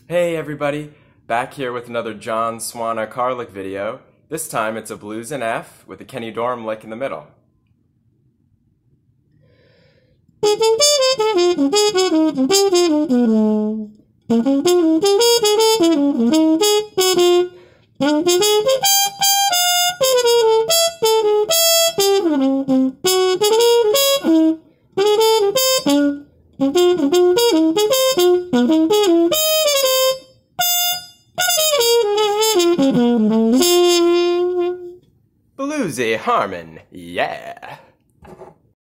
Hey everybody, back here with another John Swana Carlick video. This time it's a blues in F with a Kenny Dorham lick in the middle. Bluesy Harmon, yeah!